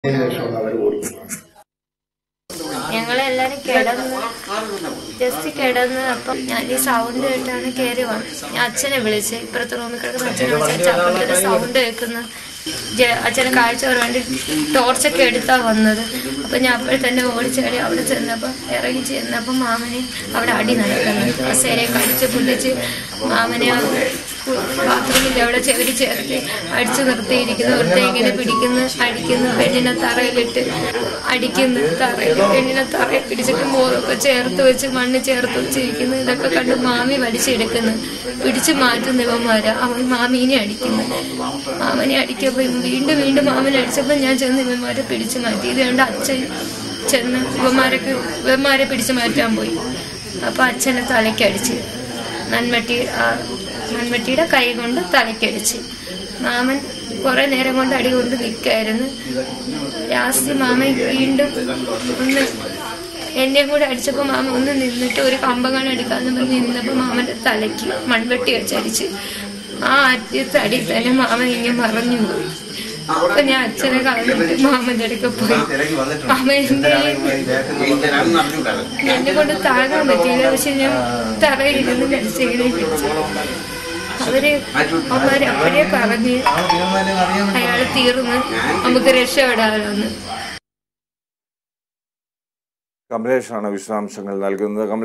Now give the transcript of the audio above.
ഞങ്ങളെല്ലാരും ജസ്റ്റ് കിടന്ന് അപ്പം ഞാൻ ഈ സൗണ്ട് കേട്ടാണ് കയറി വന്നത്. ഞാൻ അച്ഛനെ വിളിച്ച് ഇപ്പുറത്തെ റൂമിൽ കിടക്കുന്ന അച്ഛനെ വിളിച്ച് അപ്പുറത്തെ സൗണ്ട് കേൾക്കുന്ന അച്ഛനെ കാഴ്ച വേണ്ടി ടോർച്ചൊക്കെ എടുത്താ വന്നത്. അപ്പൊ ഞാൻ അപ്പോഴെ തന്നെ ഓടിച്ചാടി അവിടെ ചെന്നപ്പോൾ ഇറങ്ങി ചെന്നപ്പോൾ മാമനെ അവിടെ അടി നടക്കുന്നത്. കസേരയെ കടിച്ച് പൊട്ടിച്ച് മാമനെ ബാത്റൂമിൻ്റെ അവിടെ ചെവരി ചേർത്ത് അടിച്ചു നിർത്തിയിരിക്കുന്നു. ഒരുത്തൻ ഇങ്ങനെ പിടിക്കുന്നു, അടിക്കുന്നു, പെണ്ണിനെ തറയിലിട്ട് അടിക്കുന്നു, പെണ്ണിനെ തറയിൽ പിടിച്ചിട്ട് മോറൊക്കെ ചേർത്ത് വെച്ച് മണ്ണ് ചേർത്ത് വെച്ചിരിക്കുന്നു. ഇതൊക്കെ കണ്ട് മാമി വലിച്ചെടുക്കുന്നു, പിടിച്ചു മാറ്റുന്നു ഇവന്മാര്. അവൻ മാമീനെ അടിക്കുന്നു. മാമനെ അടിക്കുമ്പോൾ വീണ്ടും മാമനെ അടിച്ചപ്പോൾ ഞാൻ ചെന്ന് ഇവന്മാരെ പിടിച്ചു മാറ്റി. ഇത് കണ്ട് അച്ഛൻ ചെന്ന് ഇവന്മാരെ പിടിച്ചു മാറ്റാൻ പോയി. അപ്പൊ അച്ഛനെ തലയ്ക്കടിച്ച് മൺവെട്ടിയുടെ കൈ കൊണ്ട് തലയ്ക്കടിച്ച്. മാമൻ കുറെ നേരം കൊണ്ട് അടി കൊണ്ട് നിൽക്കായിരുന്നു. ലാസ്റ്റ് മാമൻ വീണ്ടും ഒന്ന് എന്നെ കൂടെ അടിച്ചപ്പോൾ മാമ ഒന്ന് നിന്നിട്ട് ഒരു കമ്പങ്ങൾ എടുക്കാന്ന് പറഞ്ഞ് നിന്നപ്പോൾ മാമന്റെ തലയ്ക്ക് മൺവെട്ടി വെച്ചടിച്ച്. ആ ആദ്യത്തെ അടി തന്നെ മാമൻ ഇങ്ങനെ മറഞ്ഞു പോയി. അപ്പൊ ഞാൻ അച്ഛനെ കളഞ്ഞിട്ട് മാമന്റെ അടുക്ക പോയി. മാമൻ എന്നെ കൊണ്ട് താങ്ങാൻ പറ്റിയില്ല. പക്ഷെ ഞാൻ തറയിരുന്ന് മരിച്ചെങ്ങനെ പിടിച്ചു. അവന്മാര് അപ്പോഴേ പറഞ്ഞ് അയാള് തീർന്ന് നമുക്ക് രക്ഷപ്പെടാമെന്ന്. കമലേഷാണ് വിശദാംശങ്ങൾ നൽകുന്നത്.